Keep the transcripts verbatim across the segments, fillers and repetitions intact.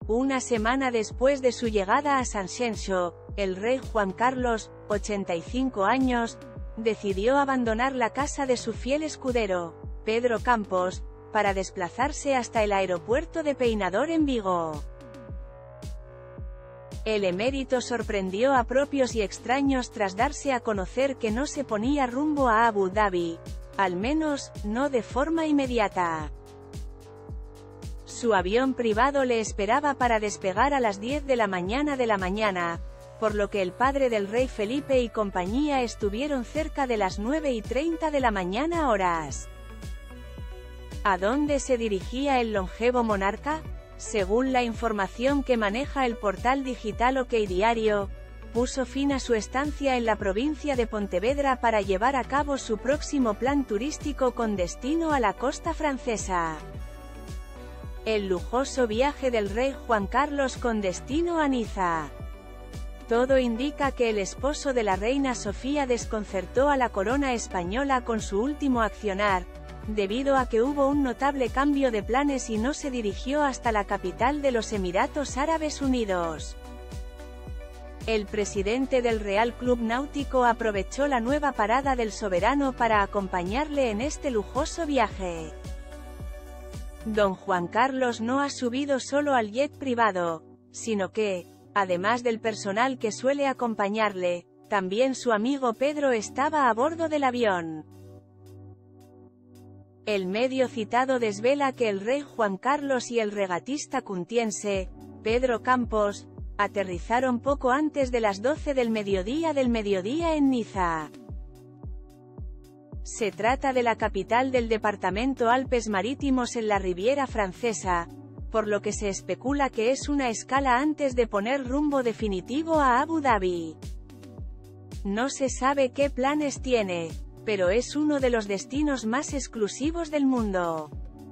Una semana después de su llegada a Sanxenxo, el rey Juan Carlos, ochenta y cinco años, decidió abandonar la casa de su fiel escudero, Pedro Campos, para desplazarse hasta el aeropuerto de Peinador en Vigo. El emérito sorprendió a propios y extraños tras darse a conocer que no se ponía rumbo a Abu Dhabi, al menos, no de forma inmediata. Su avión privado le esperaba para despegar a las diez de la mañana de la mañana, por lo que el padre del rey Felipe y compañía estuvieron cerca de las nueve y treinta de la mañana horas. ¿A dónde se dirigía el longevo monarca? Según la información que maneja el portal digital OK Diario, puso fin a su estancia en la provincia de Pontevedra para llevar a cabo su próximo plan turístico con destino a la costa francesa. El lujoso viaje del rey Juan Carlos con destino a Niza. Todo indica que el esposo de la reina Sofía desconcertó a la corona española con su último accionar, debido a que hubo un notable cambio de planes y no se dirigió hasta la capital de los Emiratos Árabes Unidos. El presidente del Real Club Náutico aprovechó la nueva parada del soberano para acompañarle en este lujoso viaje. Don Juan Carlos no ha subido solo al jet privado, sino que, además del personal que suele acompañarle, también su amigo Pedro estaba a bordo del avión. El medio citado desvela que el rey Juan Carlos y el regatista cuntiense, Pedro Campos, aterrizaron poco antes de las doce del mediodía del mediodía en Niza. Se trata de la capital del departamento Alpes Marítimos en la Riviera Francesa, por lo que se especula que es una escala antes de poner rumbo definitivo a Abu Dhabi. No se sabe qué planes tiene, pero es uno de los destinos más exclusivos del mundo.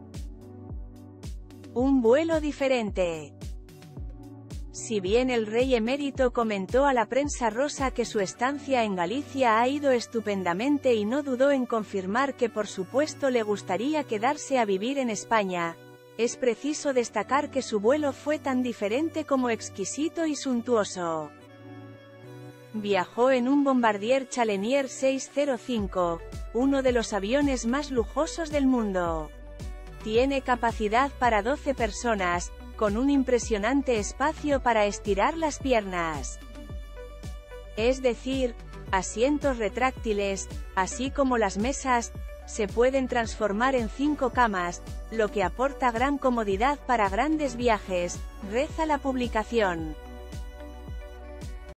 Un vuelo diferente. Si bien el rey emérito comentó a la prensa rosa que su estancia en Galicia ha ido estupendamente y no dudó en confirmar que por supuesto le gustaría quedarse a vivir en España, es preciso destacar que su vuelo fue tan diferente como exquisito y suntuoso. Viajó en un Bombardier Challenger seiscientos cinco, uno de los aviones más lujosos del mundo. Tiene capacidad para doce personas, con un impresionante espacio para estirar las piernas. Es decir, asientos retráctiles, así como las mesas, se pueden transformar en cinco camas, lo que aporta gran comodidad para grandes viajes, reza la publicación.